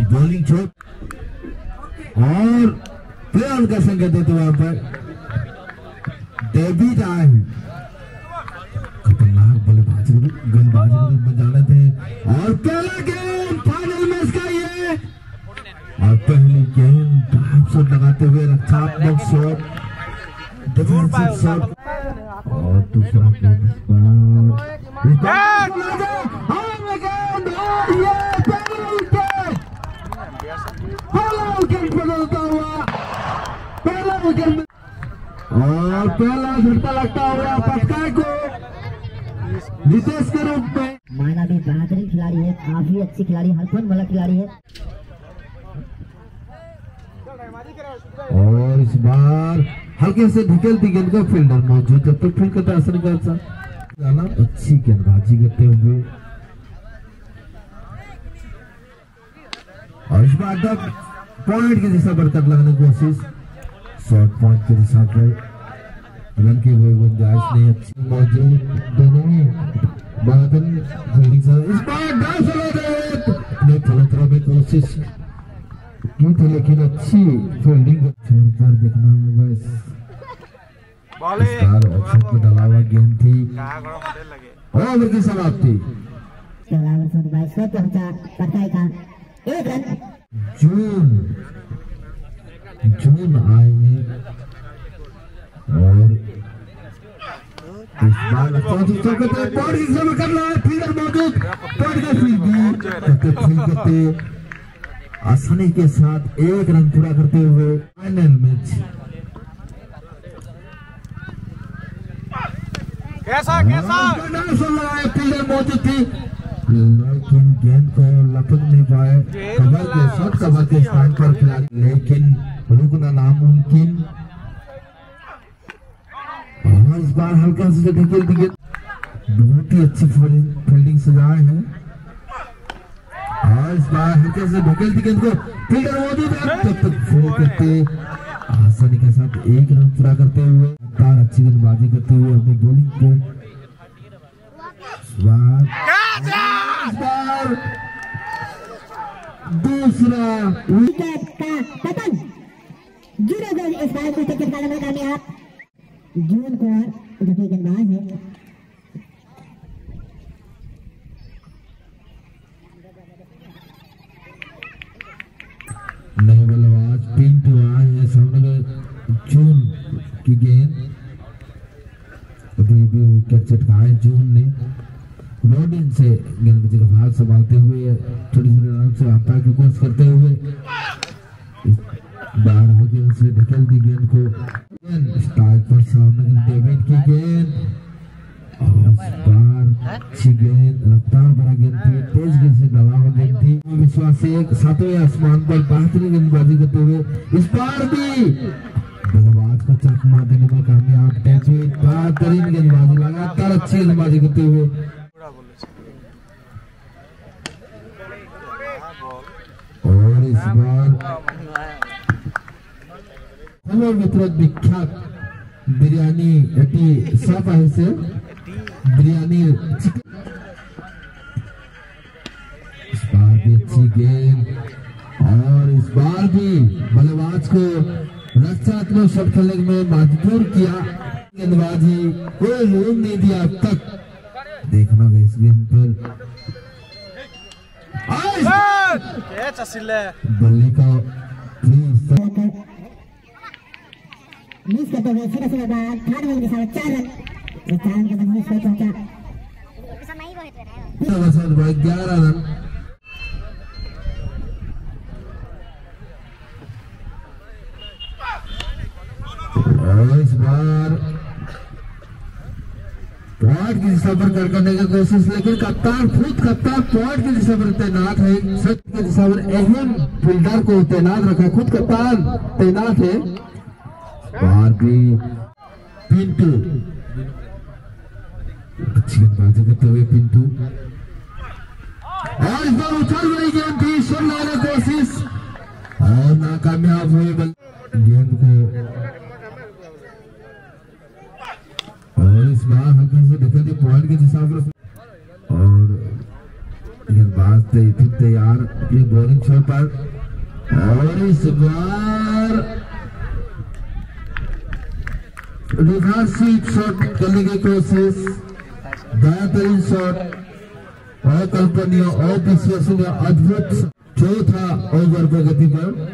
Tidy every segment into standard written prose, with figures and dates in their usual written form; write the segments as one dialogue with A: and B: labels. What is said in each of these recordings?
A: Bowling चोट और play on का संकेत देते वहां पर डेविड आई खतरनाक बल्लेबाजी गेंदबाजी में जाने थे और पहला गेंद फाइनल में इसका ये और पहली गेंद ड्राइव शॉट लगाते हुए रक्षात्मक शॉट डिफेंसिव शॉट और दूसरा गेंद और पहला झटका लगता हुआ पटकाई को नितेश के रूप में।
B: मायना भी बेहतरीन खिलाड़ी है, काफी अच्छी खिलाड़ी, हरफन वाला खिलाड़ी है।
A: और इस बार हल्के से ढकेलती गेंद को फील्डर मौजूद जब तक फील्ड का असर कर सकता अच्छी गेंदबाजी करते हुए और इस बार तक पॉइंट की दिशा बढ़कर लगने की कोशिश शॉर्ट पॉइंट की दिशा पर रन की हुई गुंजाइश नहीं अच्छी मौजूद दोनों बादल फील्डिंग से इस बार अपने थोड़ा में कोशिश की थी लेकिन अच्छी फील्डिंग पर देखना होगा इस बार ऑप्शन पे डाला हुआ गेंद थी ओवर की समाप्ति
B: एक रन
A: जून आए हैं और इस बार कर रहा है फील्डर मौजूद फील्ड आसानी के साथ एक रन पूरा करते हुए फाइनल मैच
C: कैसा
A: फील्डर मौजूद थी लेकिन गेंद को लपक नहीं पाए कवर के शॉट कवर के स्थान पर खिलाड़ी लेकिन रुकना नामुमकिन इस बार हल्का से ढकेल दी बहुत ही अच्छी फील्डिंग सजाए हैं और इस बार हल्के से ढकेल दी गेंद को फील्डर मौजूद है तब तक फोड़ करते आसानी के साथ एक रन पूरा करते हुए लगातार अच्छी गेंदबाजी करते हुए अपनी बॉलिंग को दूसरा
B: विकेट का पतन इस बार को टिकट का नंबर कामयाब जून को जो कि गेंदबाज है
A: नए बल्लेबाज पिंटू आए हैं सामने जून की गेंद अभी भी विकेट चटकाए जून ने रोडिन से गेंदबाजी का भाग संभालते हुए छोटी छोटी रन से अंपायर की कोशिश करते हुए बाहर होकर से ढकेल दी गेंद को स्ट्राइक पर सामने डेविड की गेंद और इस बार अच्छी गेंद रफ्तार भरा गेंद थी तेज गेंद से डाला हुआ गेंद थी विश्वास से एक सातवें आसमान पर बेहतरीन गेंदबाजी करते हुए इस बार भी बल्लेबाज को चकमा देने में कामयाब डेविड बेहतरीन गेंदबाजी लगातार अच्छी गेंदबाजी करते हुए और इस बार मित्रों विख्यात बिरयानी एटी सब है से बिरयानी इस बार भी अच्छी गेंद और इस बार भी बल्लेबाज को रक्षात्मक शॉट खेलने में मजबूर किया गेंदबाजी कोई रूम नहीं दिया अब तक देखना होगा इस गेंद पर बल्ले का
B: मिस करते हुए सीधा सीधा बात खाने वाले के साथ 4 रन चांद के बंदे से पहुंचा
A: 11 रन और इस बार पॉइंट की दिशा पर करने की कोशिश लेकिन कप्तान खुद कप्तान पॉइंट की दिशा पर तैनात है सच की दिशा पर अहम फील्डर को तैनात रखा खुद कप्तान तैनात है बाहर भी पिंटू अच्छी गेंदबाजी करते हुए पिंटू और इस बार उछल रही गेंद थी सुन लेने की कोशिश और नाकामयाब हुए गेंद को और इस बार हल्के से ढकेल दी पॉइंट की दिशा पर और गेंदबाज तैयार अपनी बॉलिंग शॉट पर, और इस बार रिवर्स शॉट करने की कोशिश, बेहतरीन शॉट अकल्पनीय अविश्वसनीय अद्भुत चौथा ओवर प्रगति पर।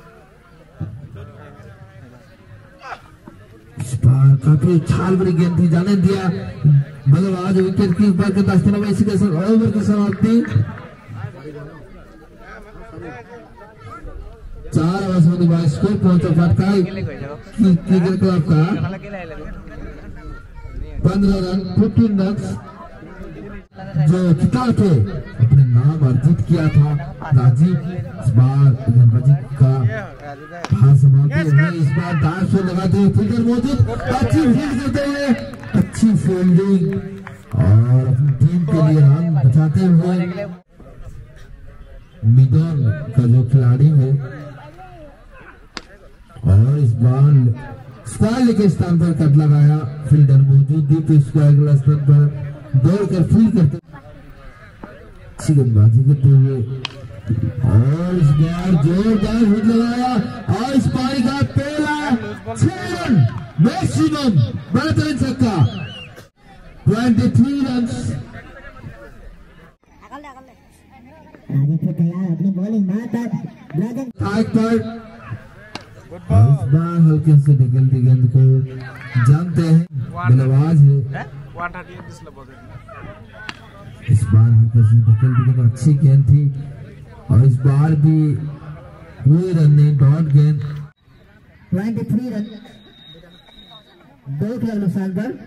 A: इस बार काफी उछाल भरी गेंद थी, जाने दिया बल्लेबाज विकेट कीपर के दस्ताना में। इसी के साथ ओवर की समाप्ति। 4 ओवर में बाईस स्कोर पहुंचा फटकाई क्रिकेट क्लब का 15 रन 15 रन जो खिताब पे अपने नाम अर्जित किया था राजीव। इस बार गेंदबाजी का हार समाप्ति हुई। इस बार दांव से लगाते हुए फील्डर मौजूद, अच्छी फील्ड करते हुए, अच्छी फील्डिंग और अपनी टीम के लिए रन बचाते हुए मिडन का जो खिलाड़ी है, और इस बार स्क्वायर के स्थान पर कट लगाया, फील्डर मौजूद दीप स्क्वायर स्थान पर दौड़कर फील्ड करते अच्छी गेंदबाजी करते हुए, और इस बार जोरदार हिट लगाया, और इस पारी का पहला 6 रन मैक्सिमम, बेहतरीन छक्का 23 रन।
B: तैयार अपनी बॉलिंग मारकर
A: इस बार हल्के से निकलती गेंद को जानते हैं बल्लेबाज है। इस बार हल्के से निकलती गेंद अच्छी गेंद थी, और इस बार भी कोई रन नहीं, डॉट गेंद
B: 23 रन 2 के नुकसान पर।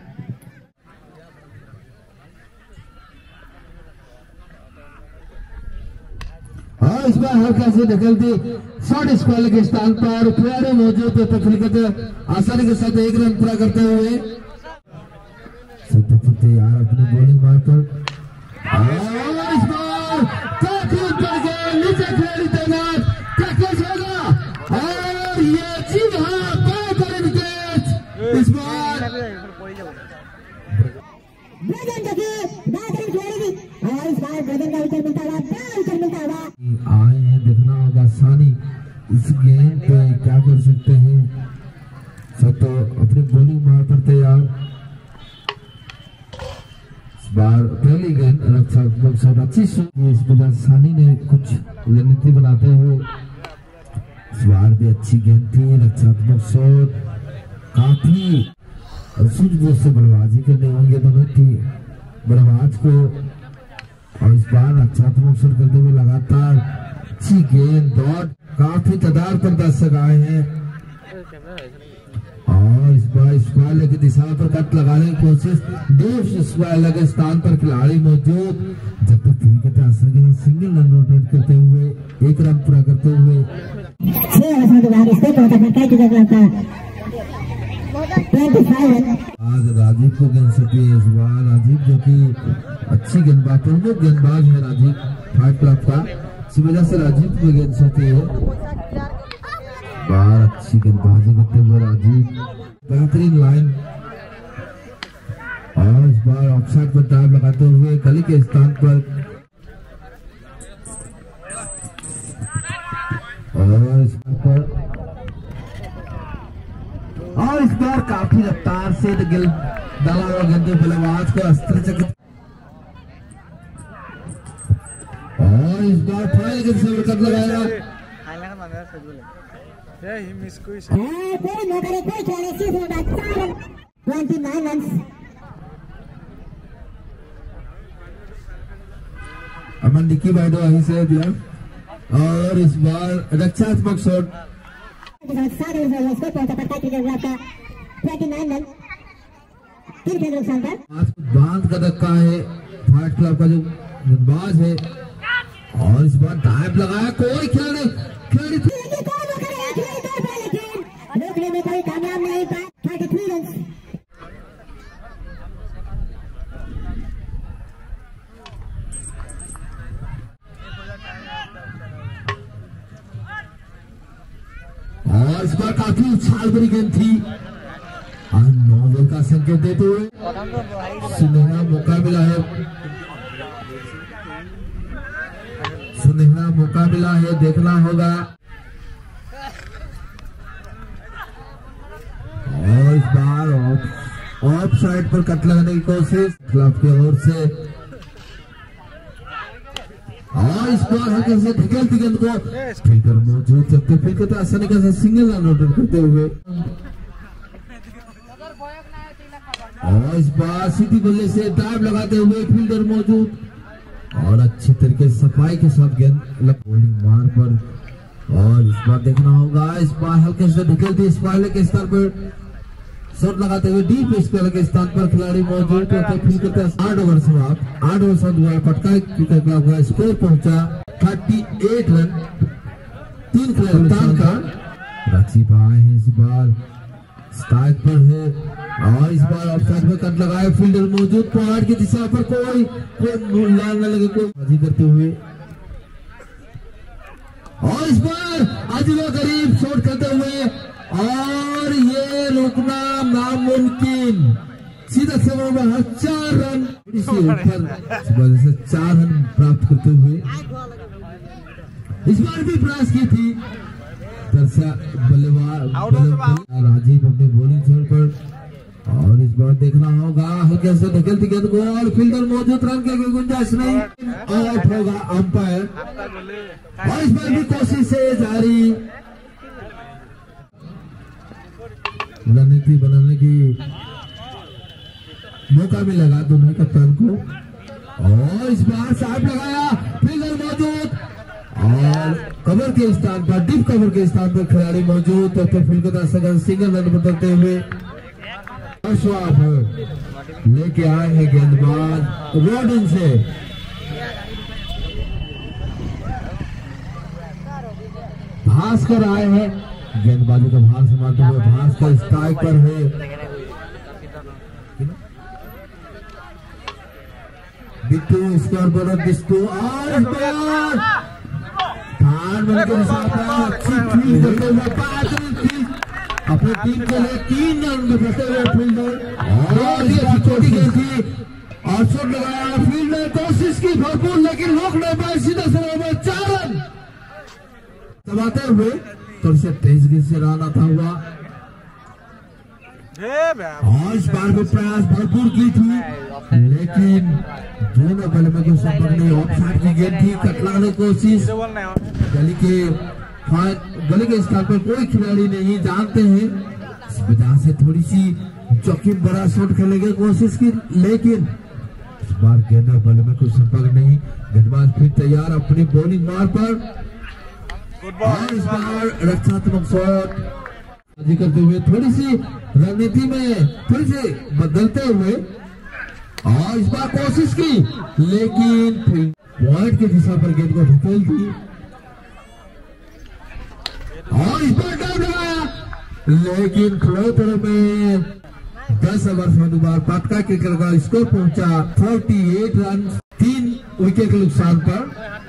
A: और इस बार हल्का से निकलती शॉर्ट स्क्वायर के स्थान पर प्लेयर मौजूद है, तकरीबन आसानी के साथ 1 रन पूरा करते हुए तैयार अपनी बॉलिंग मारकर, और इस बार काफी ऊपर गए, नीचे खिलाड़ी तैनात, टैकल होगा, और ये जी हाँ बेहतरीन कैच। इस बार आए हैं, देखना होगा सानी इस गेंद पे क्या कर सकते हैं। सब तो अपनी बॉलिंग मार पर तैयार। इस बार पहली गेंद रक्षात्मक अच्छी इस वजह सानी ने कुछ रणनीति बनाते हुए, इस बार भी अच्छी गेंद थी, रक्षात्मक शॉट काफी सूझबूझ से बल्लेबाजी करने होंगे दोनों थी बल्लेबाज को, और इस बार रक्षात्मक शॉट करते हुए लगातार अच्छी गेंद दौड़, काफी तादाद पर दर्शक आए हैं, और इस बार स्क्वायर की दिशा पर कट लगाने की कोशिश, डीप स्क्वायर के स्थान पर खिलाड़ी मौजूद, जब तक फील्ड के आसानी के साथ सिंगल रन रोटेट करते हुए 1 रन पूरा करते हुए आज राजीव को गेंद सकी। इस बार राजीव जो कि अच्छी गेंदबाज, प्रमुख गेंदबाज है राजीव फाइट क्लब का, इसी वजह से राजीव को गेंद सकी है। बार अच्छी गेंदबाजी करते हुए राजीव, बेहतरीन लाइन, और इस बार ऑफसाइड पर ड्राइव लगाते हुए गली के स्थान पर, और इस बार काफी रफ्तार से डाला हुआ गेंदे बल्लेबाज को अस्त्रचकित, और इस बार फाइनल गेंद से विकेट लगाया। अमन निकी बाइडो वहीं से दिया, और इस बार रक्षात्मक शॉट
B: 29 रन
A: बांध का धक्का है फाइट क्लब का जो गेंदबाज है, और इस बार डाइव लगाया, कोई खिलाड़ी
B: रोकने में कोई कामयाब नहीं पाया। 33 रन।
A: और इस बार काफी उछाल भरी गेंद थी, और 9 बॉल का संकेत देते हुए सुनहरा मौका मिला है सुनहरा मौका मिला है, देखना होगा। और इस बार ऑफ साइड पर कट लगाने की कोशिश क्लब की ओर से, और इस बार हल्के से ढकेलती गेंद को फील्डर मौजूद जबकि फील्डर तो आसानी के साथ सिंगल रन आउट करते हुए, और इस बार सीधी बल्ले से ड्राइव लगाते हुए फील्डर मौजूद और अच्छी तरीके से सफाई के साथ गेंद बॉलिंग मार पर, और इस बार देखना होगा। इस बार हल्के से ढकेलती इस पाले के स्तर पर शॉट लगाते हुए डीप स्क्वायर के स्थान पर खिलाड़ी मौजूद फील करते हैं। 8 ओवर समाप्त, 8 ओवर समाप्त हुआ, पटका हुआ, स्कोर पहुंचा 38 रन। 3 खिलाड़ी का रांची आए हैं, इस बार स्ट्राइक पर है और इस बार ऑफसाइड में कट लगाए फील्डर मौजूद, पहाड़ की दिशा पर कोई लाल न लगे, कोई बाजी करते हुए, और इस बार अजीबो गरीब शॉट करते हुए और ये रोकना नामुमकिन। सीधा समय में 4 रन ऊपर से 4 रन प्राप्त करते हुए इस बार भी प्रयास की थी बल्लेबाज राजीव अपने बॉलिंग छोड़ पर, और इस बार देखना होगा हल्के से ढकेलती गेंद को और फील्डर मौजूद, रन के गुंजाइश नहीं, आउट होगा अंपायर। और इस बार भी कोशिश है जारी, रणनीति बनाने की मौका मिलेगा दोनों कप्तान को, और इस बार साइड लगाया फील्डर मौजूद और कवर के स्थान पर, डीप कवर के स्थान पर खिलाड़ी मौजूद, तो फील्ड को सिंगल रन बदलते हुए लेके आए हैं गेंदबाज रोडिन से, भास्कर आए हैं गेंदबाजी का भार संभालते हुए, भास्कर स्ट्राइक पर है, बिट्टू स्कोर पर, बिट्टू और अपनी टीम के लिए 3 रन में फंसे हुए फील्डर, और ये छोटी गेंद थी और शॉट लगाया फील्डर, कोशिश की भरपूर लेकिन रोक नहीं पाए, सीधा समय में 4 रन दबाते हुए तो से तेज गेंद से रन आता हुआ, और इस बार भी प्रयास भरपूर की थी लेकिन दोनों बल्ले में कोई संपर्क नहीं, ऑफ साइड की गेंद थी, कट लगाने की कोशिश, गले के स्थान पर कोई खिलाड़ी नहीं, जानते हैं इस वजह से थोड़ी सी जोखिम बड़ा शॉट खेलने की कोशिश की लेकिन इस बार गेंद और बल्ले में कोई संपर्क नहीं, गेंदबाज फिर तैयार अपनी बॉलिंग मार पर, और इस बार रक्षात्मक शॉट करते हुए थोड़ी सी रणनीति में थोड़ी सी बदलते हुए, और इस बार कोशिश की लेकिन पॉइंट की दिशा पर गेंद को ढकेल दी, और इस बार डाउन लगाया लेकिन फ्लोटर में 10 ओवर में बार पटका क्रिकेट का स्कोर पहुंचा 48 रन, 3 विकेट के नुकसान पर,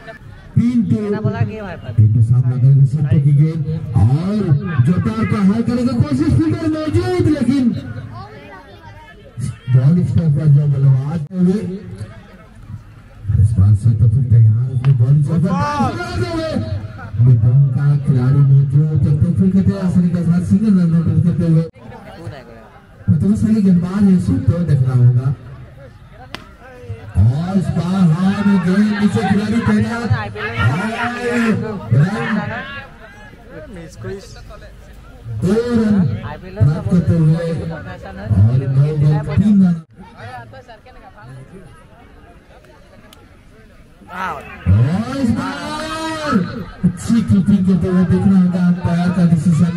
A: 3-2 सामना करेंगे सट्टे की गेंद और जोरदार प्रहार करने की कोशिश, फील्डर मौजूद लेकिन बॉलिंग स्टॉप पर जो बल्लेबाज हुए इस बार से तो फिर तैयार अपनी बॉलिंग स्टॉप का खिलाड़ी मौजूद, तो फिर कहते हैं आसानी के साथ सिंगल रन आउट करते हुए, तो सारी गेंदबाज है शॉट तो देखना होगा, और इस बार हाथ में गेंद नीचे खिलाड़ी तैनात, 2 रन प्राप्त करते हुए और 9 बॉल 3 रन, और इस बार अच्छी कीपिंग करते हुए देखना होगा अंपायर का डिसीजन,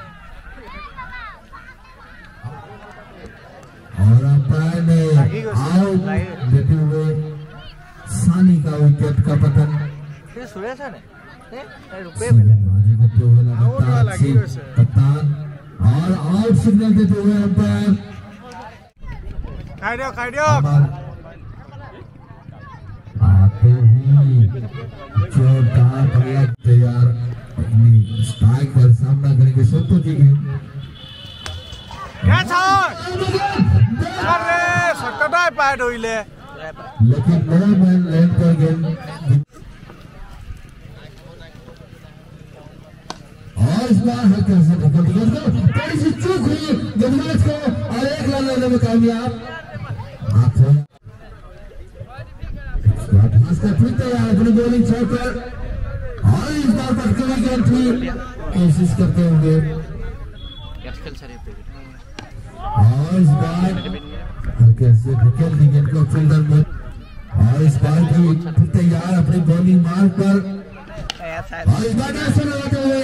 A: और अंपायर ने आउट देते हुए सानी का विकेट का पतन, कप्तान और आउट सिग्नल देते हुए अंपायर आते ही जोरदार बढ़िया तैयार अपनी स्ट्राइक पर सामना करेंगे सोतो जी की, लेकिन नो मैन लैंड पर गेंद और इस बार हल्का सा ढकल दिया उसको, थोड़ी सी चूक हुई गेंदबाज को और एक रन लेने में कामयाब। फिर तैयार अपनी बॉलिंग छोड़कर और इस बार पटके हुई गेंद थी कोशिश करते हुए और इस बार हल्के से ढकेल दी गेंद को फील्डर में और इस बार भी फिर तैयार अपनी बॉलिंग मार्ग पर और इस बार ऐसे लगाते हुए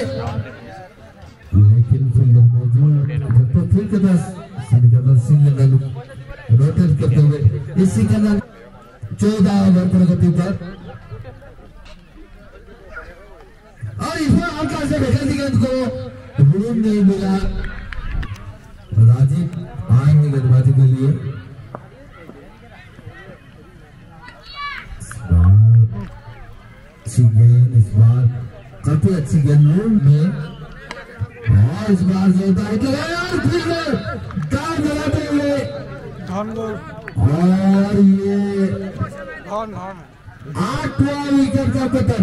A: लेकिन फील्डर मौजूद तो फिर के पास सिंगल रोटेट करते हुए इस सिंगल 14 ओवर प्रगति पर और इसमें हल्का से ढकेल दी गेंद को रूम नहीं मिला। राजीव आएंगे गेंदबाजी के लिए अच्छी गेंद इस बार काफी अच्छी गेंद रूम में और इस बार जोरदार दाव लगाते हुए और ये 8वां विकेट का पतन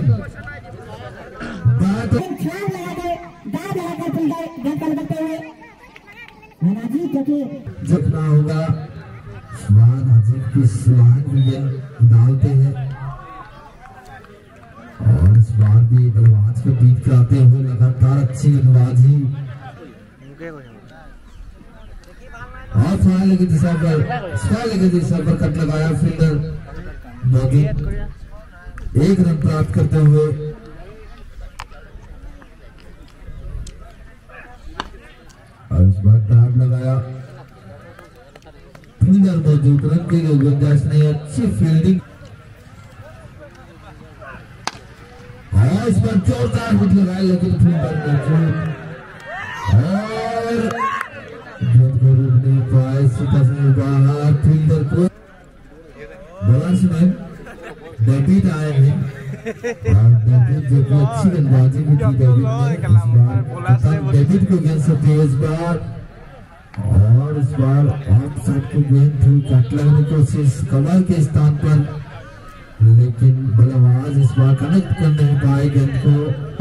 A: जगना होगा अजीब की स्लाइड भी डालते हैं और इस बार भी बल्लेबाज को बीट कराते हुए लगातार अच्छी गेंदबाजी और फाइल की दिशा पर कट लगाया फील्डर मौजूद एक रन प्राप्त करते हुए और इस बार डार्ट लगाया फील्डर मौजूद रन की गुंजाइश नहीं अच्छी फील्डिंग और इस बार जोरदार हिट लगाया लेकिन फील्डर मौजूद और नहीं पाए सीधा से बाहर फील्डर को बैट्समैन डेविड आए हैं और डेविड जो कि अच्छी गेंदबाजी भी की डेविड को गेंद सकते हैं इस बार और इस बार ऑफ साइड की गेंद थी कट लगने की कोशिश कवर के स्थान पर लेकिन बल्लेबाज इस बार कनेक्ट कर नहीं पाए गेंद को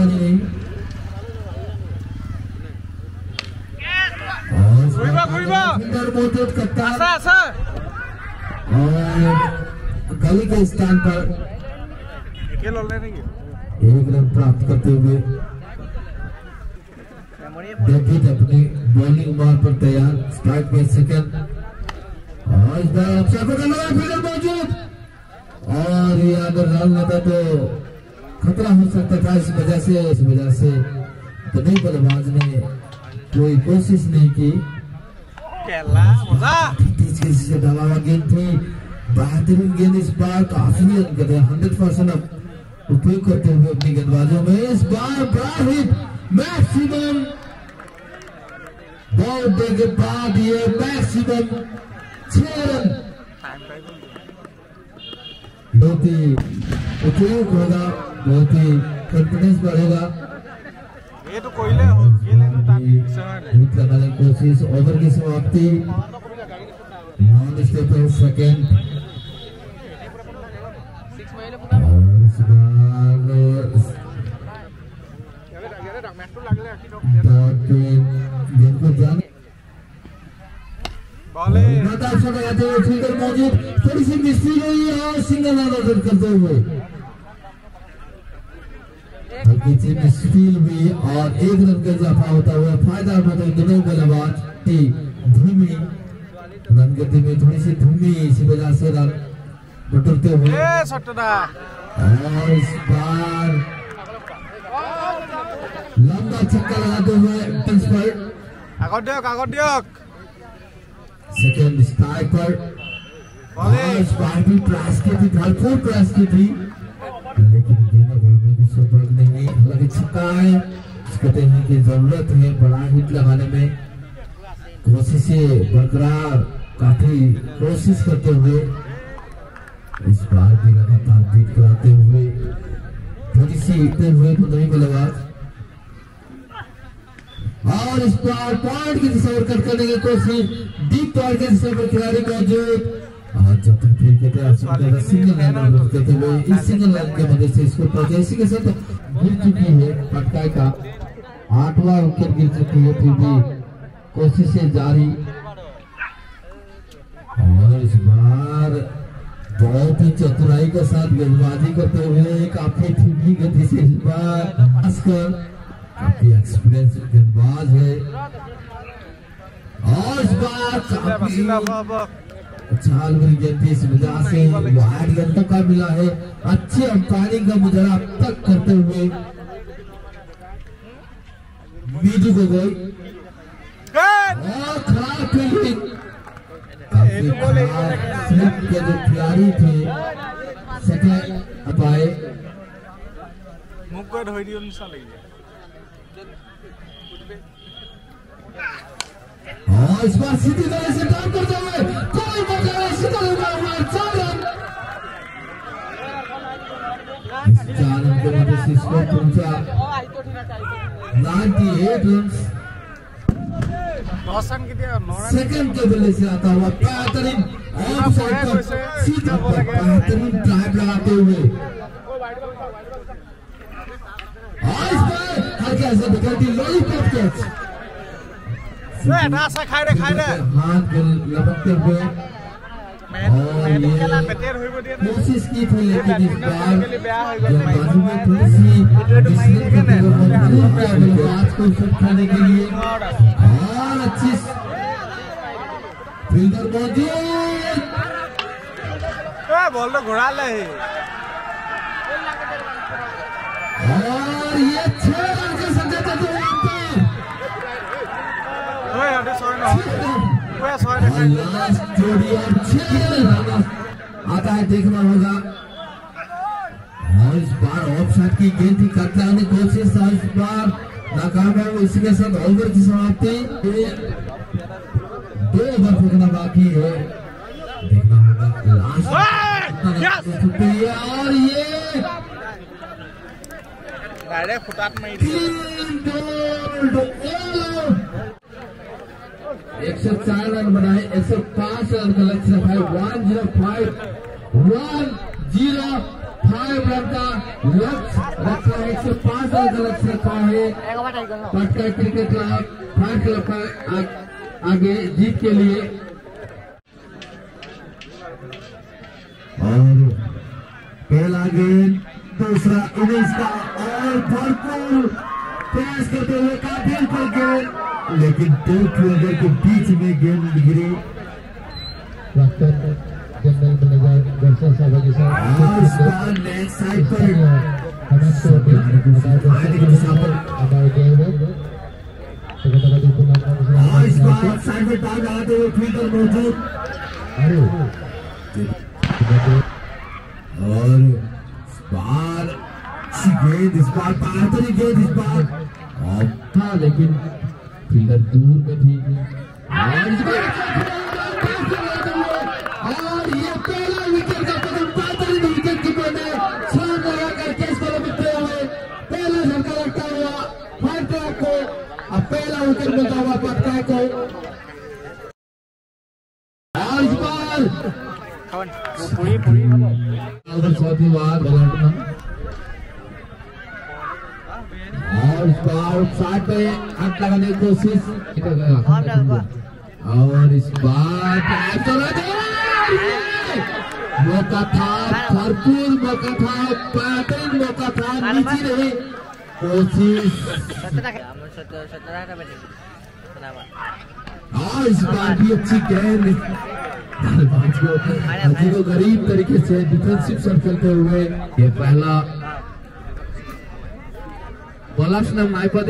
A: और गली के स्थान पर एक रन प्राप्त करते हुए डेविड अपनी बॉलिंग मार पर तैयार स्ट्राइक पे सेकंड और इस बार फील्डर मौजूद और ये अगर रन लेता तो खतरा हो सकता था इस वजह से तो नहीं बल्लेबाज ने कोई कोशिश नहीं की से डाला हुआ गेंद थी बेहतरीन गेंद इस बार काफी 100% उपयोग करते हुए अपनी गेंदबाजों में इस बार बड़ा हिट मैक्सिमम बहुत देर के बाद ये मैक्सिमम 6 रन बहुत ही उपयोग होगा बहुत ही कॉन्फिडेंस बढ़ेगा
C: ये तो कोयले हो
A: हिट लगाने की कोशिश ओवर की समाप्ति नॉन स्टेपल सेकंड और इस बार गेंद को जाने फील्डर मौजूद थोड़ी सी मिस्टेक हुई और सिंगल रन करते हुए मिसफील हुई और एक रन का इजाफा होता हुआ फायदा उठाते दोनों बल्लेबाज की धीमी रन गति में थोड़ी सी धीमी इसी वजह से रन बटोरते हुए और इस बार लंबा छक्का लगाते हुए सेकंड स्ट्राइक पर और इस बार भी प्रयास की थी भरपूर प्रयास की थी लेकिन संपर्क नहीं हालांकि छक्का है कहते हैं कि जरूरत है बड़ा हिट लगाने में कोशिशें बरकरार काफी कोशिश करते हुए इस बार भी लगातार बीट कराते हुए थोड़ी सी हिटते हुए नहीं बल्लेबाज और इस बार पॉइंट की दिशा कट करने की कोशिश डीप पॉइंट के दिशा पर खिलाड़ी मौजूद और जब तक फिर कहते हैं सिंगल लाइन करते हुए इस सिंगल लाइन की मदद से इसको पहुंचे इसी के साथ गिर चुकी है पटकाई का 8वां विकेट गिर चुकी है, फिर भी कोशिशें जारी। और इस बार बहुत ही चतुराई के साथ गेंदबाजी करते हुए काफी धीमी गति से इस बार काफी एक्सपीरियंस गेंदबाज है। और इस बार छाल भरी गेंद इस वजह से वाइड गेंदों का मिला है। अच्छी अंपायरिंग का मुजरा अब तक करते हुए बीजू गोगोई और खराब फील्डिंग के जो खिलाड़ी थे सेकंड अपाए
C: मुक्का धोई दियो निशा लगी
A: और इस बार सीधी तरह से डाउन करते हुए कोई मौका सीधा लगा हुआ 4 रन। इस 4 रन के वजह से स्कोर पहुंचा 98 रन। सेकंड के बल्ले से आता हुआ बेहतरीन ऑफ साइड पर सीधा बेहतरीन ड्राइव लगाते हुए और इस बार हल्का सा विकेट लॉलीपॉप कैच
C: खाए रे
A: हाथ लपकते हुए और ये कोशिश की थी, लेकिन इस बार बाजू में थोड़ी सी बल्लेबाज को शॉट खाने के लिए और अच्छी फील्डर मौजूद
C: बॉल तो घुड़ा ले
A: और ये 6 रन के संकेत देते हुए लास्ट जोड़ी और 6 रन आता है, देखना होगा। और इस बार ऑफ साइड की गेंद थी, कतराने की कोशिश था, इस बार नाकाम है। वो इसी के साथ ओवर की समाप्ति 2 ओवर फेंकना बाकी है, देखना होगा लास्ट और ये
C: डायरेक्ट फुटात में
A: 104 रन बनाए, 105 रन का लक्ष्य रखा है। 105 रन का लक्ष्य रखा है, 105 रन का लक्ष्य रखा है पटका क्रिकेट क्लब 5 क्लब का आगे जीत के लिए। और पहला गेंद दूसरा इनिंग्स का और भरपूर प्रयास करते हुए काफी पर गेंद, लेकिन 2 फील्डर के बीच में गेंद गिरी। जनरल मैनेजर दर्शन साहब के साथ नेक्स्ट साइड पर इस बार साइड में टांग लगाते हुए फील्डर मौजूद और इस बार अच्छी गेंद, इस बार बेहतरीन गेंद, इस बार था लेकिन फील्डर दूर में थी। और ये पहला विकेट का कदम बेहतरीन विकेट कीपर ने छलांग लगाकर कैच को लपकते हुए पहला झटका लगता हुआ फाइटर को अब पहला विकेट मिलता हुआ पटका को। और इस बार चौथी बार बलटना और इस बार साइड पे हाथ लगाने की कोशिश और इस बार मौका था, भरपूर मौका था, बेहतरीन मौका था, नीचे रही कोशिश और इस बार भी अच्छी गेंद हाजी को गरीब तरीके से डिफेंसिव शॉट खेलते हुए ये पहला बॉलर्स ने माइपदे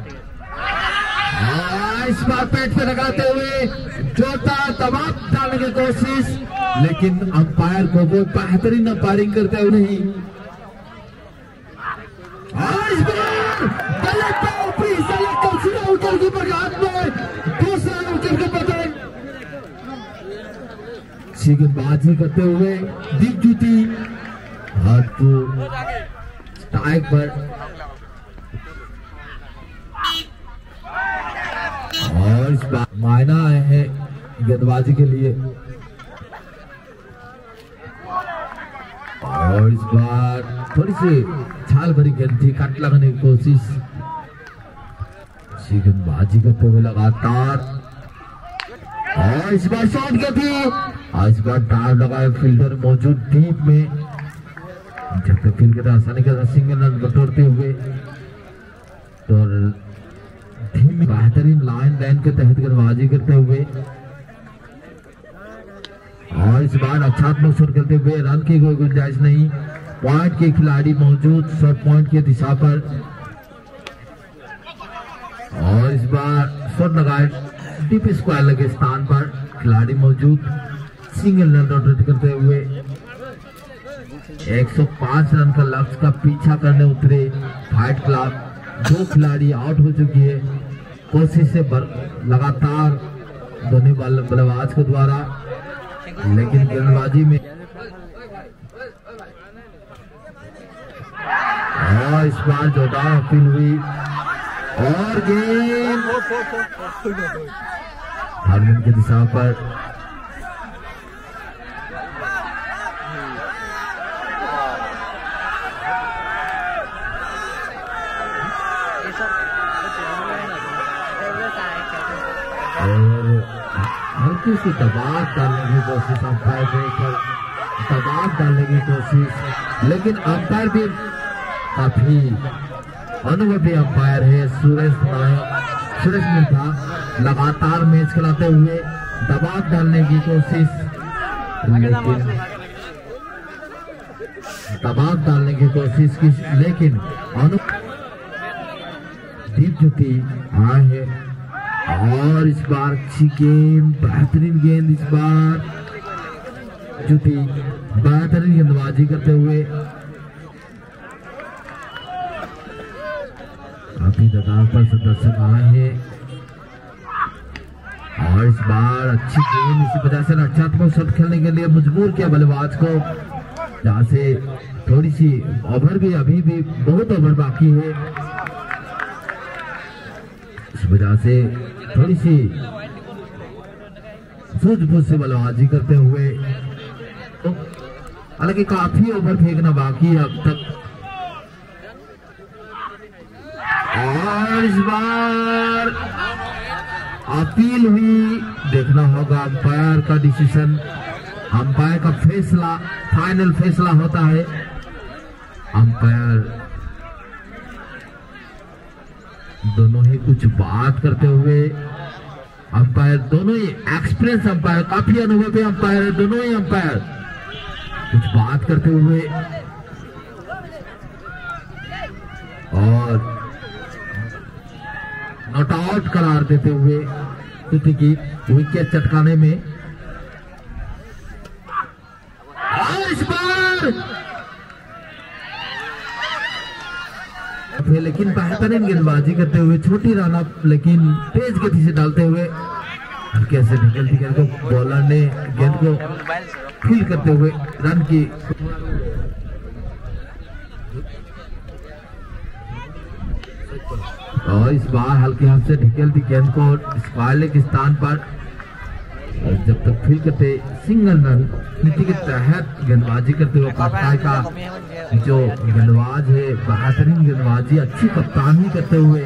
A: इस बार पेट पे लगाते हुए जोता दबाव डालने की कोशिश, लेकिन अंपायर को बहुत बेहतरीन अंपायरिंग करते हुए नहीं। और इस बार विकेट कीपर हाथ में दूसरा विकेट के पतन गेंदबाजी करते हुए दीप जूती हाथ को स्ट्राइक पर और इस बार मायना है गेंदबाजी के लिए और इस बार थोड़ी सी छाल भरी गेंद थी, कट लगाने की कोशिश अच्छी गेंदबाजी करते हुए लगातार, और इस बार शॉट गति, और इस बार डाल लगाए फील्डर मौजूद डीप में, जब तक फील्ड के साथ आसानी के साथ सिंगल रन बटोरते हुए, तो बेहतरीन लाइन के तहत गेंदबाजी करते हुए, और इस बार अच्छा शॉट करते हुए, रन की कोई गुंजाइश नहीं, पॉइंट के खिलाड़ी मौजूद शॉट पॉइंट की दिशा पर, और इस बार शॉट लगाए डीप स्क्वायर लगे स्थान पर, खिलाड़ी मौजूद, सिंगल रन रोटेट करते हुए 105 रन का लक्ष्य का पीछा करने उतरे फाइट क्लब। 2 खिलाड़ी आउट हो चुकी है, कोशिश से लगातार दोनों बल्लेबाज के द्वारा, लेकिन गेंदबाजी में, और इस बार जोरदार अपील हुई, और गेंद हारमोन की दिशा पर, और हल्की सी दबाव डालने की कोशिश अंपायर ने, दबाव डालने की कोशिश, लेकिन अंपायर भी काफी अनुभवी अंपायर है सुरेश मिर्जा, लगातार मैच खिलाते हुए दबाव डालने की कोशिश, लेकिन दीप ज्योति आए है, और इस बार अच्छी गेंद, बेहतरीन गेंद, इस बार ज्योति बेहतरीन गेंदबाजी करते हुए, काफी तादाद पर दर्शक आए हैं, और इस बार अच्छी गेंद, इसी वजह से रक्षात्मक शॉट खेलने के लिए मजबूर किया बल्लेबाज को, जहां से थोड़ी सी ओवर भी, अभी भी बहुत ओवर बाकी है, इस वजह से थोड़ी सी सूझबूझ से बल्लेबाजी करते हुए, हालांकि काफी ओवर फेंकना बाकी है अब तक, और इस बार अपील हुई, देखना होगा अंपायर का डिसीजन, अंपायर का फैसला, फाइनल फैसला होता है। अंपायर दोनों ही कुछ बात करते हुए, अंपायर दोनों ही एक्सपीरियंस अंपायर, काफी अनुभवी अंपायर है, दोनों ही अंपायर कुछ बात करते हुए, और नॉट आउट करार देते हुए ज्योति की विकेट चटकाने में, और इस बार लेकिन बेहतरीन गेंदबाजी करते हुए, छोटी रन अप लेकिन तेज गति से डालते हुए, हल्के से निकलती गेंद को बॉलर ने गेंद को फील करते हुए रन की, और इस बार हल्के हाथ से ढकेलती गेंद को स्क्वायर के स्थान पर, जब तक फील करते सिंगल रन नीति के तहत गेंदबाजी करते हुए, कप्तान का जो गेंदबाज है बेहतरीन गेंदबाजी, अच्छी कप्तानी करते हुए,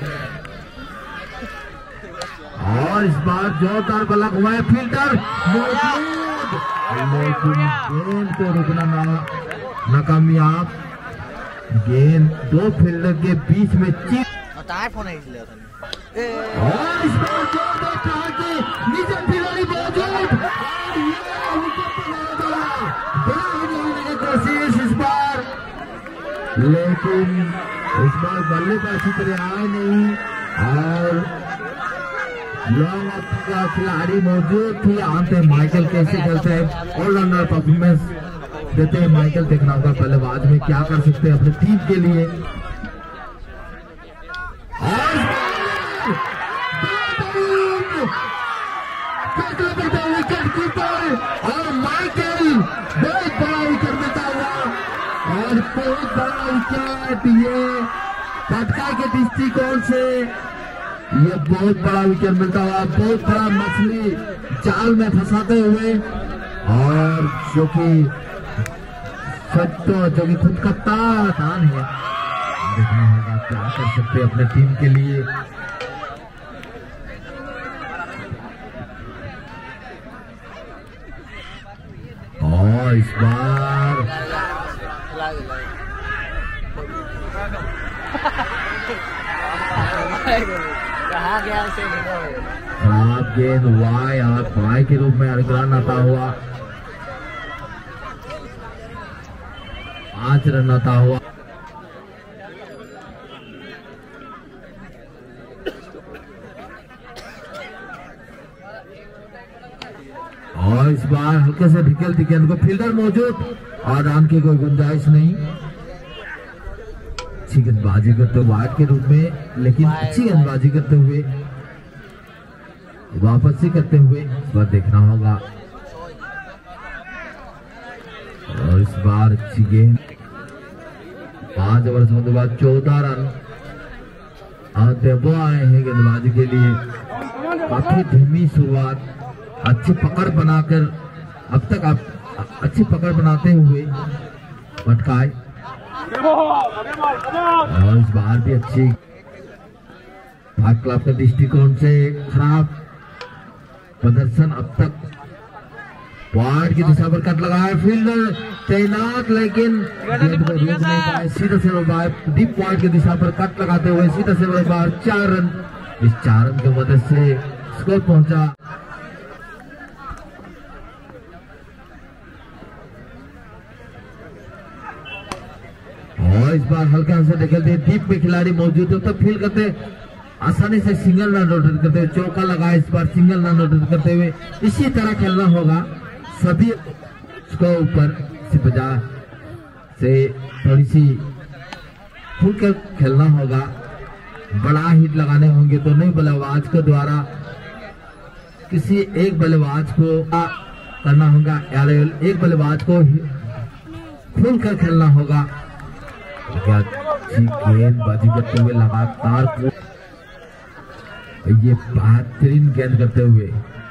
A: और इस बार जोरदार बल्ला हुआ है, फील्डर गेंद को रुकना नाकामयाब, गेंद 2 फील्डर के बीच में चिप, और इस बार जोरदार कहा कि नीचे खिलाड़ी मौजूद, कोशिश इस बार, लेकिन इस बार बल्लेबाजी तरह आए नहीं, और लॉन्ग ऑफ का खिलाड़ी मौजूद थी। आते माइकल कैसे खेलते हैं, ऑलराउंडर परफॉर्मेंस देते हैं माइकल, देखना होगा बल्लेबाज में क्या कर सकते हैं अपने टीम के लिए, विकेट कीपर और माइकल बहुत बड़ा विकेट मिलता हुआ, और बहुत बड़ा विकेट, ये पटका के दृष्टिकोण से ये बहुत बड़ा विकेट मिलता हुआ, बहुत बड़ा मछली जाल में फंसाते हुए, और जो कि खुद का तान है, देखना होगा क्या कर सकते अपने टीम के लिए, और इस बार
D: कहाँ गया उसे
A: खराब गेंद वाई और पाई के रूप में रन आता हुआ 5 रन आता हुआ। और इस बार हल्के से ढकेलती गेंद को फील्डर मौजूद और रन की कोई गुंजाइश नहीं। अच्छी गेंदबाजी करते हुए वाइड के रूप में, लेकिन अच्छी गेंदबाजी करते हुए वापसी करते हुए इस बार देखना होगा। और इस बार अच्छी गेंद 5 ओवर के बाद 14 रन और देवो आए हैं गेंदबाजी के लिए। काफी धीमी शुरुआत, अच्छी पकड़ बनाकर अब तक आप अच्छी पकड़ बनाते हुए भटकाए और इस बार भी अच्छी क्लब के दृष्टिकोण से खराब प्रदर्शन अब तक। पॉइंट की दिशा पर कट लगाया फील्डर तैनात, लेकिन गेंद को रोक नहीं पाए। सीधा से बाहर डीप पॉइंट की दिशा पर कट लगाते हुए सीधा से बाहर 4 रन। इस 4 रन की मदद से स्कोर पहुंचा। और इस बार हल्का से ढकेलते डीप में खिलाड़ी मौजूद है तब फील करते आसानी से सिंगल रन रोटेट करते हुए चौका लगा। इस बार सिंगल रन रोटेट करते हुए इसी तरह खेलना होगा। सभी उसको ऊपर से बजा से थोड़ी सी खुल कर खेलना होगा। बड़ा हिट लगाने होंगे तो नहीं बल्लेबाज के द्वारा किसी एक बल्लेबाज को करना होगा या एक बल्लेबाज को खुल कर खेलना होगा। गेंदबाजी करते हुए लगातार ये बेहतरीन गेंद करते हुए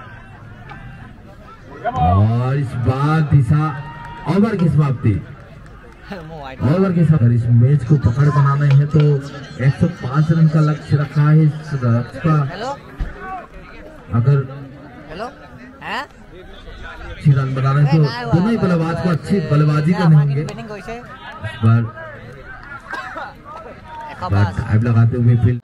A: और इस बार दिशा ओवर की समाप्ति। ओवर के साथ इस मैच को पकड़ बनाना है तो 105 रन का लक्ष्य रखा है इस लक्ष्य का। अगर अच्छी रन बनाना है तो दोनों ही बल्लेबाज को अच्छी बल्लेबाजी करनी होंगे। इस बार टाइप लगाते हुए फील्ड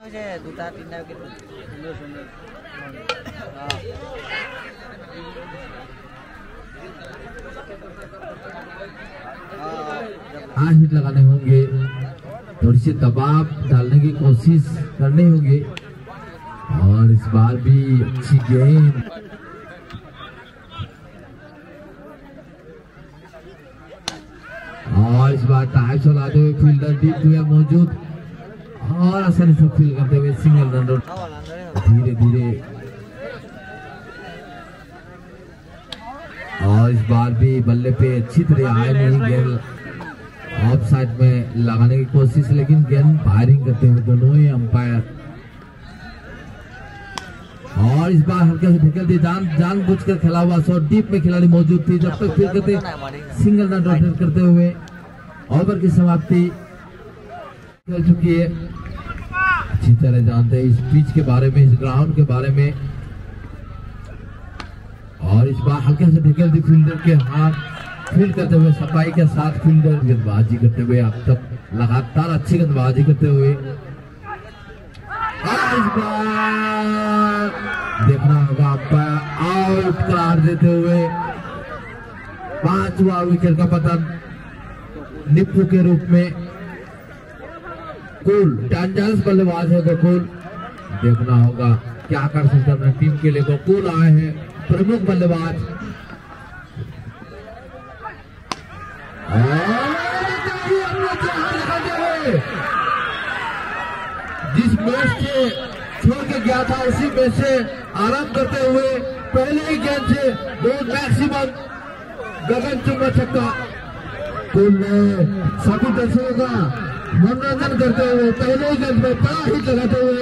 A: हिट लगाने होंगे, थोड़ी सी दबाव डालने की कोशिश करनी होगी। और इस बार भी अच्छी गेंद और इस बार टाइप चलाते हुए फील्डर डीप हुआ मौजूद और आसानी से फील्ड करते हुए सिंगल रन धीरे धीरे। और इस बार भी बल्ले पे अच्छी तरह आए नहीं, गेंद ऑफ साइड में लगाने की कोशिश, लेकिन गेंद फायरिंग करते हुए दोनों ही अंपायर। और इस बार हल्के से ढकेल दी जानबूझकर खेला हुआ शॉट डीप में खिलाड़ी मौजूद थी, जब तक फील्ड करते सिंगल रन रोटेट करते हुए ओवर की समाप्ति चल चुकी है। अच्छी तरह जानते हैं इस पिच के बारे में, इस ग्राउंड के बारे में। और इस बार हल्के से ढकेल दी फील्डर के हाथ, फील्ड करते हुए सफाई के साथ फील्डर गेंदबाजी करते हुए अब तक लगातार अच्छी गेंदबाजी करते हुए। और इस बार देखना होगा अंपायर आउट करार देते हुए 5वां विकेट का पतन निप्पू के रूप में। गोकुल डेंजरस बल्लेबाज है गोकुल, देखना होगा क्या कर सकते हैं टीम के लिए। गोकुल आए हैं प्रमुख बल्लेबाज। जिस मैच से छोड़ के गया था उसी मैच से आराम करते हुए पहले ही गेंद से दो मैक्सिमम गगन चुम्मा छक्का। कुल सभी दर्शकों का मनोरंजन करते हुए पहले ही गेंद में बड़ा हिट लगाते हुए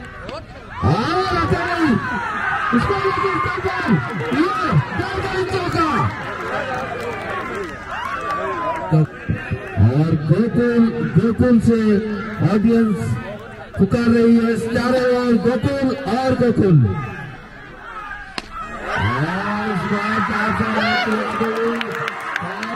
A: और गोकुल से ऑडियंस पुकार रही है चारों ओर गोकुल और गोकुल। और इस बार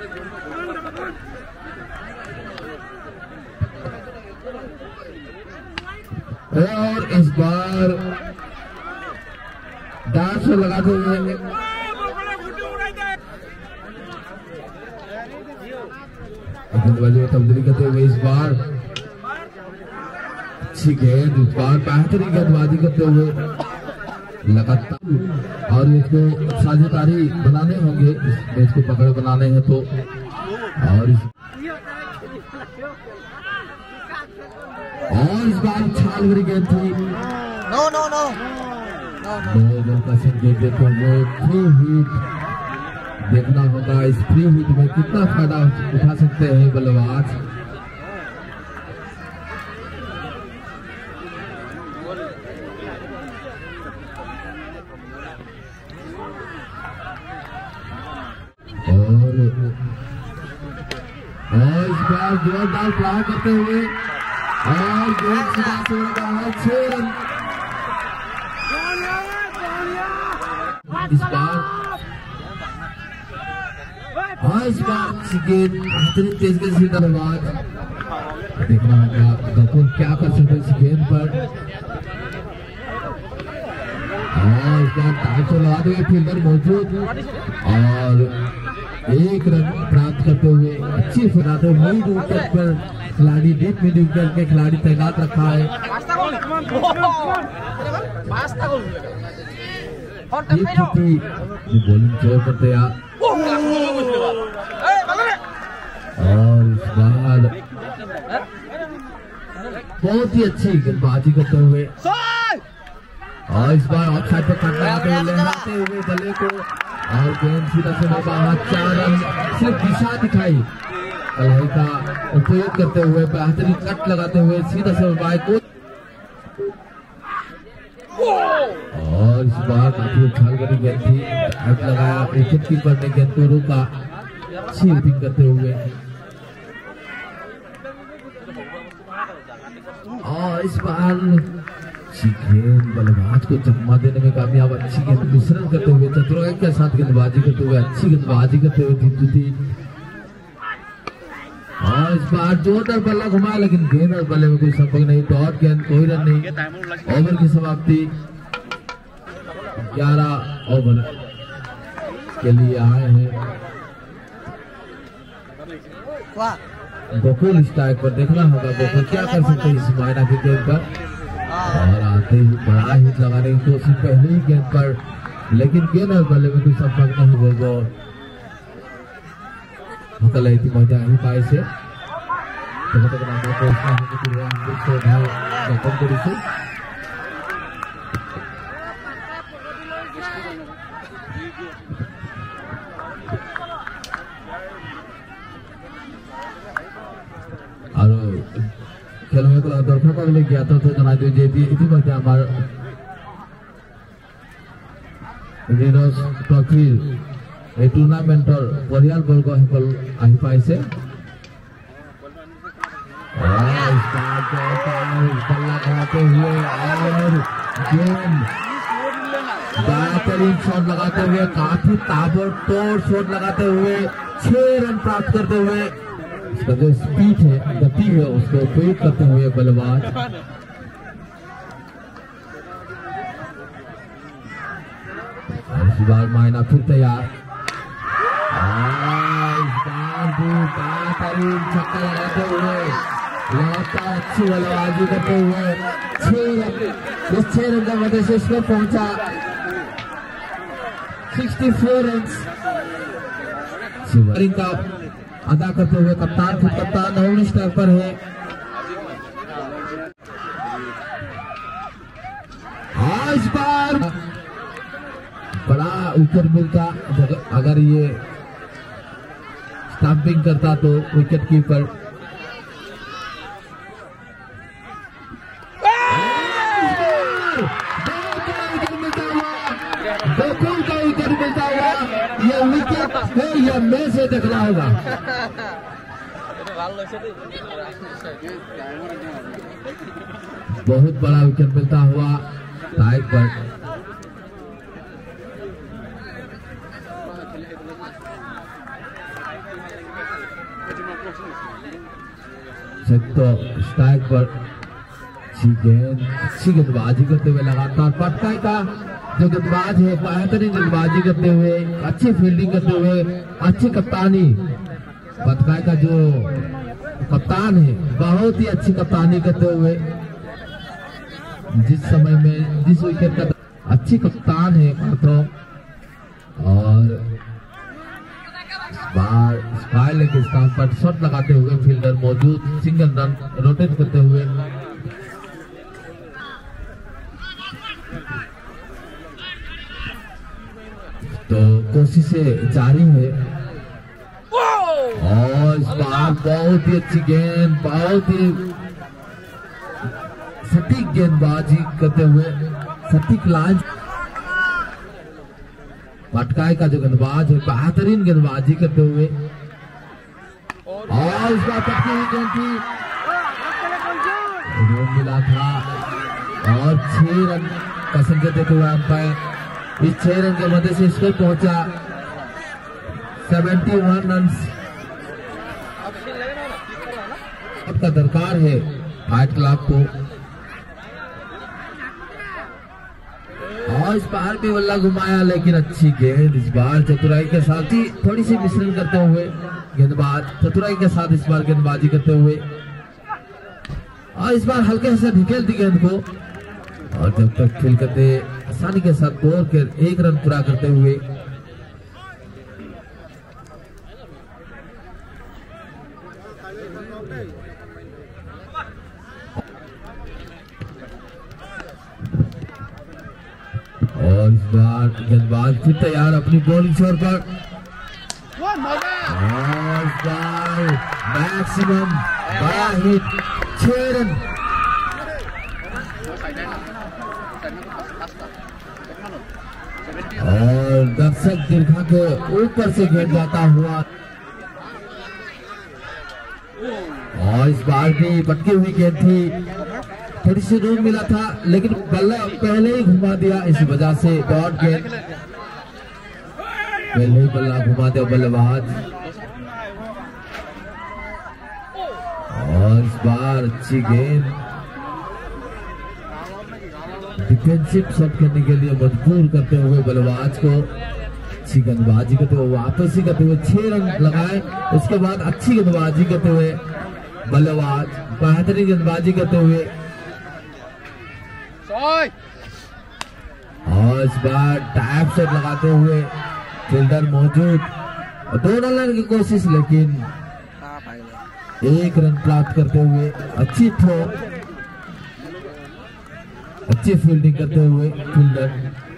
A: और इस बार डांस लगाते हुए तब्दीली करते हुए इस बार अच्छी गेंद, इस बार बेहतरीन गेंदबाजी करते हुए लगातार, और इसको साझेदारी बनाने होंगे, इस मैच को पकड़ बनाने हैं तो। और इस बार छाल भरी गेंद थी,
D: नो नो नो
A: दो का संकेत देते हुए फ्री हिट देखना होगा। इस फ्री हिट में कितना फायदा उठा सकते हैं बल्लेबाज। और इस बार जोरदार प्रहार करते हुए और गेंद सीधा से लगा है 6 रन। इस बार अच्छी गेंद, बेहतरीन तेज गेंद से बल्लेबाज। देखना होगा गकुल क्या कर सकते इस गेंद पर। और इस बार टाइट से लगा देंगे, फील्डर मौजूद और 1 रन प्राप्त करते हुए अच्छी फिराते हुए मिड विकेट पर खिलाड़ी, डीप मिड विकेट के खिलाड़ी तैनात रखा है। बॉलिंग जोर पर तैयार और इस बार बहुत ही अच्छी गेंदबाजी करते हुए और इस बार ऑफ साइड पर कट लगाते हुए लहराते हुए बल्ले को और गेंद सीधा से बाहर। 4 रन, सिर्फ दिशा दिखाई कलाई का उपयोग करते हुए बेहतरीन कट लगाते हुए सीधा से बाई को। और इस बार काफी उछाल भरी गेंद थी, कट लगाया, विकेट कीपर ने गेंद को रोका, अच्छी हिटिंग करते हुए। और इस बार गेंद बल्लेबाज को चकमा देने में कामयाब, अच्छी गेंद मिश्रण करते हुए चतुराई के साथ गेंदबाजी करते हुए अच्छी गेंदबाजी करते हुए जीती। और इस बार जोरदार बल्ला घुमाया लेकिन गेंद और बल्ले में कोई संपर्क नहीं, डॉट गेंद, कोई रन नहीं। ओवर की समाप्ति 11 ओवर के लिए आए हैं गोकुल। स्ट्राइक पर देखना होगा गोकुल क्या कर सकते हैं इस मायना की गेंद पर। और आते ही बड़ा हिट लगाने की कोशिश पहले ही गेंद पर, लेकिन गेंद और बल्ले में कोई संपर्क नहीं होगा। थी मजा ही पाए से और खेलों में दर्शक ज्ञात तो जना दीजिए इतिमध्ये आमार ट्रफी এই টুর্নামেন্টৰ পৰিয়াল বৰ্গ সকল আহি পাইছে। बेहतरीन शॉट लगाते हुए, काफी ताबड़तोड़ शॉट लगाते हुए 6 रन प्राप्त करते हुए, इसका जो स्पीड है, गति है, उसको उपयोग करते हुए बल्लेबाज। इस बार मायना फिर तैयार, बेहतरीन छक्का लगाते हुए, लगातार अच्छी बल्लेबाजी करते हुए 6 रन का वजह से इसमें पहुंचा 64 रन का अदा करते हुए कप्तान खुद कप्तान नवनी स्टार पर है। इस बार बड़ा विकेट मिलता अगर ये स्टंपिंग करता तो विकेट कीपर। गोकुल का विकेट मिलता हुआ, ये विकेट है या मैं से देखना होगा। बहुत बड़ा विकेट मिलता हुआ टाइट पर। तो स्ट्राइक पर अच्छी गेंदबाजी करते हुए लगातार पटकाई का जो गेंदबाज है बेहतरीन गेंदबाजी करते हुए अच्छी फील्डिंग करते हुए अच्छी कप्तानी पटकाई का जो कप्तान है बहुत ही अच्छी कप्तानी करते हुए जिस समय में जिस विकेट का अच्छी कप्तान है माथो और स्काई लेग के स्थान पर शॉट लगाते हुए फील्डर मौजूद सिंगल रन रोटेट करते हुए तो कोशिशें जारी है और इस बार बहुत ही अच्छी गेंद बहुत ही सटीक गेंदबाजी करते हुए सटीक लाइन पटकाई का जो गेंदबाज है बेहतरीन गेंदबाजी करते हुए और इस बार पटकी हुई गेंद थी मिला था और 6 रन का संकेत देते हुए अंपायर इस 6 रन के मध्य से स्कोर पहुंचा 71 रन का दरकार है फाइट क्लब को और इस बार भी बल्ला घुमाया लेकिन अच्छी गेंद इस बार चतुराई के साथ ही थोड़ी सी मिश्रण करते हुए गेंदबाज चतुराई के साथ इस बार गेंदबाजी करते हुए और इस बार हल्के से ढकेल दी गेंद को और जब तक खेल करते आसानी के साथ दौड़ कर 1 रन पूरा करते हुए और इस बार गेंदबाज फिर तैयार अपनी बॉलिंग छोर पर और इस बार मैक्सिमम बड़ा हिट 6 रन और दर्शक दीर्घा के ऊपर से गेंद जाता हुआ और इस बार भी पटकी हुई गेंद थी थोड़ी सी रूम मिला था लेकिन बल्ला पहले ही घुमा दिया इस वजह से डॉट गेंद पहले ही बल्ला घुमा दिया बल्लेबाज और इस बार अच्छी गेंद डिफेंसिव शॉट करने के लिए मजबूर करते हुए बल्लेबाज को अच्छी गेंदबाजी करते हुए वापसी करते हुए 6 रन लगाए उसके बाद अच्छी गेंदबाजी करते हुए बल्लेबाज बेहतरीन गेंदबाजी करते हुए और इस बार टैप शॉट लगाते हुए फील्डर मौजूद 2 रन की कोशिश लेकिन 1 रन प्राप्त करते हुए अच्छी थ्रो अच्छी फील्डिंग करते हुए फील्डर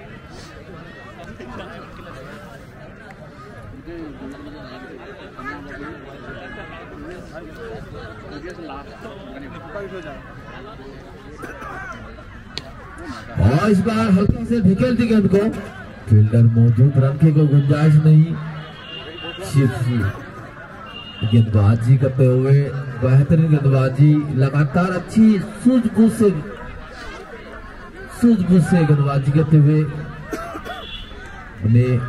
A: और इस बार हल्के से ढकेल दी गेंद को फील्डर मौजूद रन की कोई गुंजाइश नहीं गेंदबाजी करते हुए बेहतरीन गेंदबाजी लगातार अच्छी सूझबूझ से गेंदबाजी करते हुए उन्हें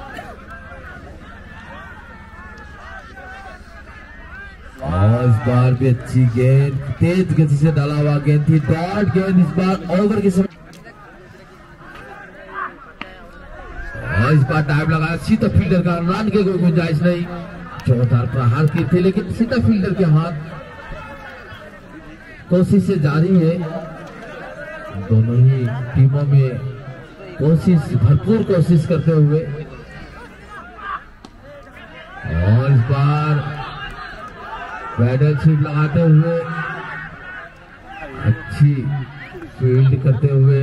A: और इस बार भी अच्छी गेंद तेज गति से डाला हुआ गेंद थी डॉट गेंद इस बार ओवर के समय और इस बार टाइम लगाया सीधा फील्डर का रन के कोई गुंजाइश नहीं जोरदार प्रहार की थी लेकिन सीधा फील्डर के हाथ कोशिश से जारी है दोनों ही टीमों में भरपूर कोशिश करते हुए और इस बार पैडल शीट लगाते हुए अच्छी फील्ड करते हुए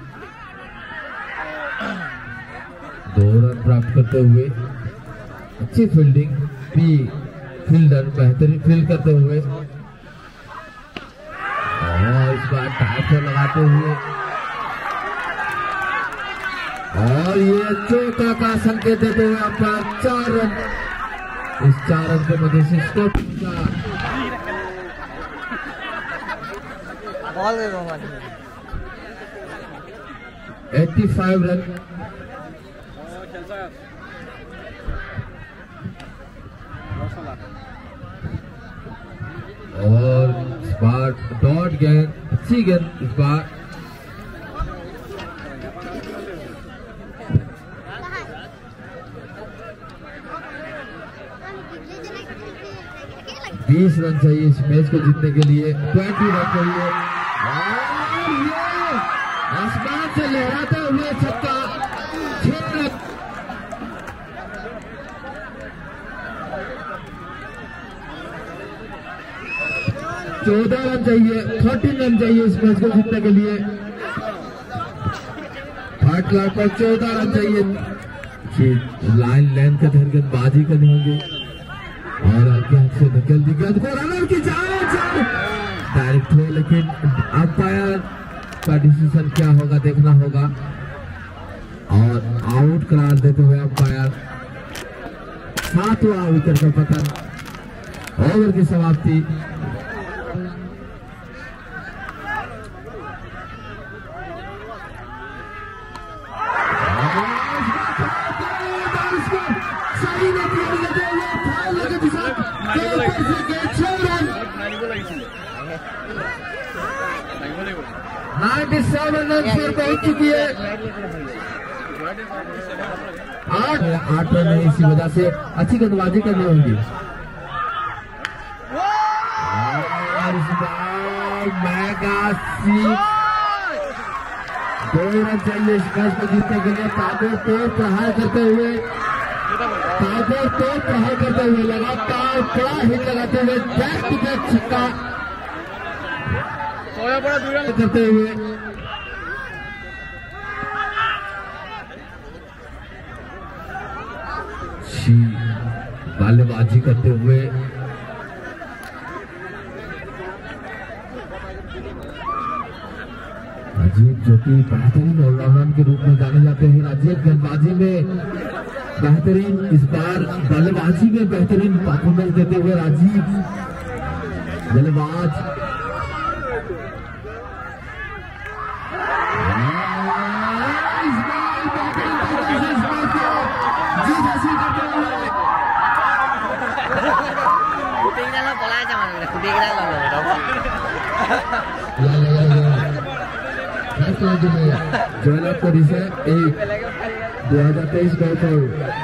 A: 2 रन प्राप्त करते हुए अच्छी फील्डिंग भी फील्डर बेहतरीन फील्ड करते हुए और इस बार टैप लगाते हुए और ये चौका का संकेत देते हुए आपका 4 रन इस 4 रन के मध्य से स्टॉप
D: बॉल दे दो
A: 85 रन गेंद, अच्छी गेंद इस बार। बीस रन चाहिए इस मैच को जीतने के लिए, 20 रन चाहिए। और ये आसमान से लहराते हुए छक्का, 6 रन। चौदह रन चाहिए, 13 रन चाहिए इस मैच को जीतने के लिए। 8 लाख पर 14 रन चाहिए। लाइन लेंथ के तहत गेंदबाजी करनी होगी और हल्के हाथ से निकल दी गेंद को, रनर की जान डायरेक्ट हो, लेकिन अंपायर का डिसीजन क्या होगा देखना होगा और आउट करार देते हुए अंपायर 7वां विकेट का पतन, ओवर की समाप्ति। पहुंच चुकी है 8 रन है, इसी वजह से अच्छी गेंदबाजी करनी होगी। और इस बार मेगा 2 रन चाहिए इस मैच को जीतने के लिए। ताबड़तोड़ प्रहार करते हुए लगातार बड़ा हिट लगाते हुए बैक टू बैक छक्का करते हुए बल्लेबाजी करते हुए राजीव, जो कि बेहतरीन ऑलराउंडर के रूप में जाने जाते हैं। राजीव गेंदबाजी में बेहतरीन, इस बार बल्लेबाजी में बेहतरीन परफॉर्मेंस देते हुए राजीव बल्लेबाज। जॉइन अप करी से 2023 गॉल्फर